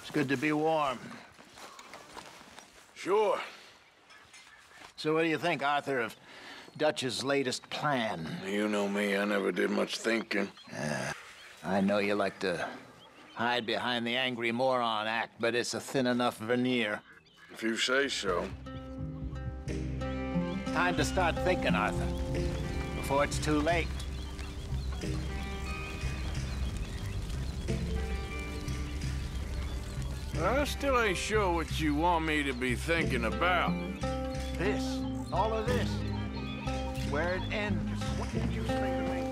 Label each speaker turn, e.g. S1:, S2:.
S1: It's good to be warm.
S2: Sure.
S1: So what do you think, Arthur, of Dutch's latest plan?
S2: You know me, I never did much thinking.
S1: I know you like to hide behind the angry moron act, but it's a thin enough veneer.
S2: If you say so.
S1: Time to start thinking, Arthur, before it's too late.
S2: I still ain't sure what you want me to be thinking about.
S1: This, all of this, where it ends. What did you say to me?